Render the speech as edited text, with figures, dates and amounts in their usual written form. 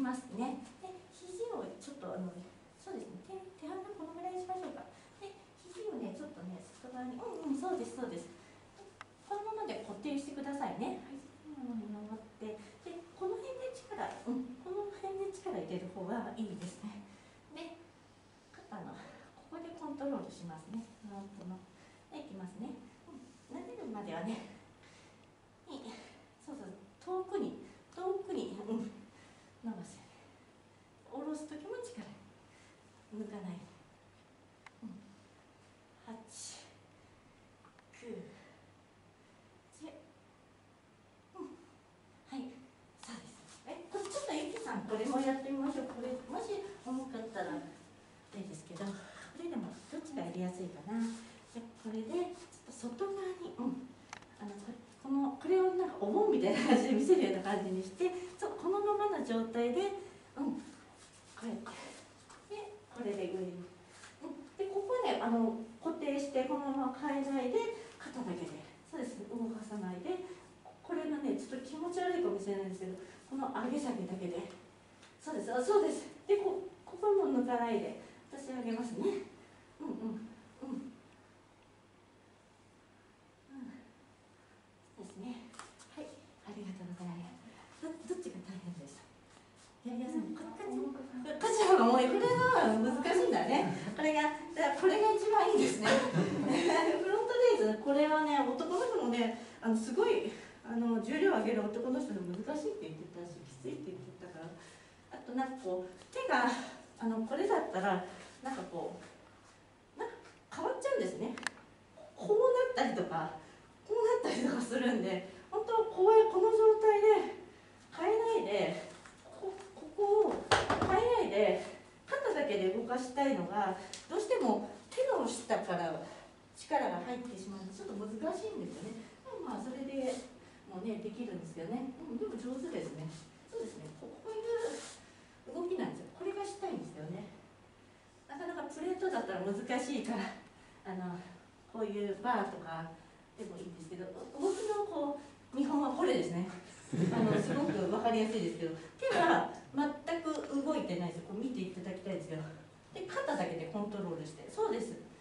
ますね。で肘をちょっとそうですね、手幅このぐらいにしましょうか。で肘をねちょっとね外側に、そうですそうです。このままで固定してくださいね。はい、このままに登って、でこの辺で力、この辺で力入れる方がいいですね。で肩のここでコントロールしますね。いきますね。慣れるまではね、そうそう、遠くに伸ばすよね。下ろす時も力抜かない。8、9、10、はい、そうです。ちょっとゆきさんこれもやってみましょう。これもし重かったらいいですけど、これでもどっちがやりやすいかな。でこれでちょっと外側に、これをなんかお盆みたいな感じで見せるような感じにして、このままの状態で、これでこれで上に、でここね固定してこのまま変えないで肩だけで、そうです、動かさないで。これがねちょっと気持ち悪いかもしれないんですけど、この上げ下げだけで、そうです、そうです。でここも抜かないで私上げますね。ですね。はい、ありがとうございます。どっちが大変でした？やりやすい。こっちの方が重い。これは難しいんだね。これが一番いいですね。フロントレイズ、これはね、男の人もね、すごい重量上げる男の人で難しいって言ってたし、きついって言ってたから。あとなんかこう手がこれだったらなんかこうなんか変わっちゃうんですね。こうなったりとかこうなったりとかするんで、本当この状態で変えないで、ここを変えないで肩だけで動かしたいのが、どうしても手の下から力が入ってしまうのでちょっと難しいんですよね。まあそれでもねできるんですけどね。でも上手ですね。そうですね。こういう動きなんですよ。これがしたいんですよね。なかなかプレートだったら難しいからこういうバーとかでもいいんですけど、動きの見本はこれですね。すごく分かりやすいですけど、手は全く動いてないですよ。こう見ていただきたいんですけど、で肩だけでコントロールして、そうです。